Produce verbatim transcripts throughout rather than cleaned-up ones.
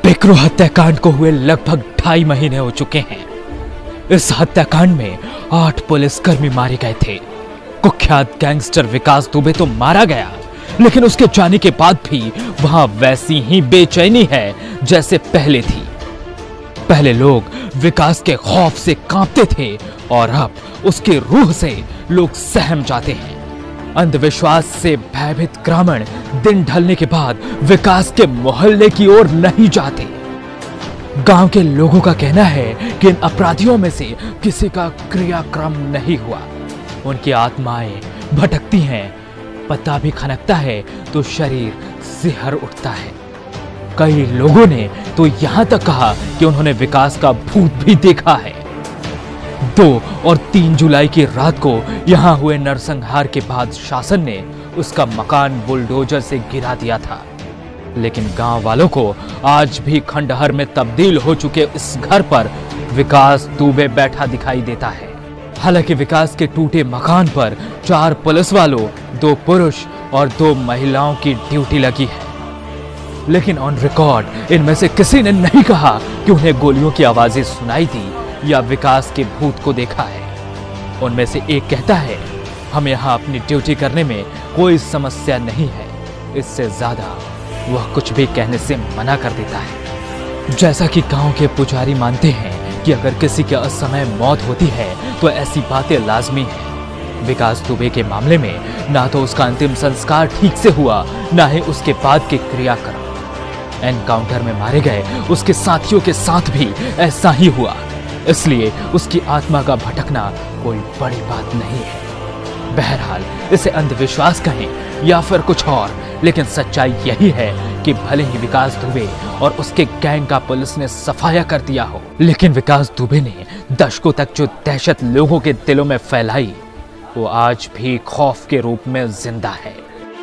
बिकरू हत्याकांड को हुए लगभग ढाई महीने हो चुके हैं। इस हत्याकांड में आठ पुलिसकर्मी मारे गए थे। कुख्यात गैंगस्टर विकास दुबे तो मारा गया, लेकिन उसके जाने के बाद भी वहां वैसी ही बेचैनी है जैसे पहले थी। पहले लोग विकास के खौफ से कांपते थे और अब उसकी रूह से लोग सहम जाते हैं। अंधविश्वास से भयभीत ग्रामीण दिन ढलने के बाद विकास के मोहल्ले की ओर नहीं जाते। गांव के लोगों का कहना है कि इन अपराधियों में से किसी का क्रियाक्रम नहीं हुआ। उनकी आत्माएं भटकती हैं, पता भी खनकता है तो शरीर सिहर उठता है। कई लोगों ने तो यहां तक कहा कि उन्होंने विकास का भूत भी देखा है। दो और तीन जुलाई की रात को यहां हुए नरसंहार के बाद शासन ने उसका मकान बुलडोजर से गिरा दिया था, लेकिन गांव वालों को आज भी खंडहर में तब्दील हो चुके इस घर पर विकास दुबे बैठा दिखाई देता है। हालांकि विकास के टूटे मकान पर चार पुलिस वालों, दो पुरुष और दो महिलाओं की ड्यूटी लगी है, लेकिन ऑन रिकॉर्ड इनमें से किसी ने नहीं कहा कि उन्हें गोलियों की आवाजें सुनाई दी या विकास के भूत को देखा है। उनमें से एक कहता है, हम यहाँ अपनी ड्यूटी करने में कोई समस्या नहीं है। इससे ज्यादा वह कुछ भी कहने से मना कर देता है। जैसा कि गांव के पुजारी मानते हैं कि अगर किसी के असमय मौत होती है तो ऐसी बातें लाजमी है। विकास दुबे के मामले में ना तो उसका अंतिम संस्कार ठीक से हुआ, ना ही उसके बाद के क्रियाक्रम। एनकाउंटर में मारे गए उसके साथियों के साथ भी ऐसा ही हुआ, इसलिए उसकी आत्मा का भटकना कोई बड़ी बात नहीं है। बहरहाल इसे अंधविश्वास कहें या फिर कुछ और, लेकिन सच्चाई यही है कि भले ही विकास दुबे और उसके गैंग का पुलिस ने सफाया कर दिया हो, लेकिन विकास दुबे ने दशकों तक जो दहशत लोगों के दिलों में फैलाई, वो आज भी खौफ के रूप में जिंदा है।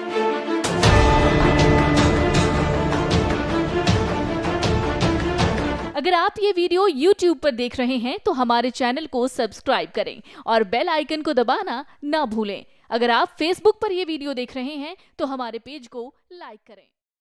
अगर आप ये वीडियो YouTube पर देख रहे हैं तो हमारे चैनल को सब्सक्राइब करें और बेल आइकन को दबाना ना भूलें। अगर आप Facebook पर ये वीडियो देख रहे हैं तो हमारे पेज को लाइक करें।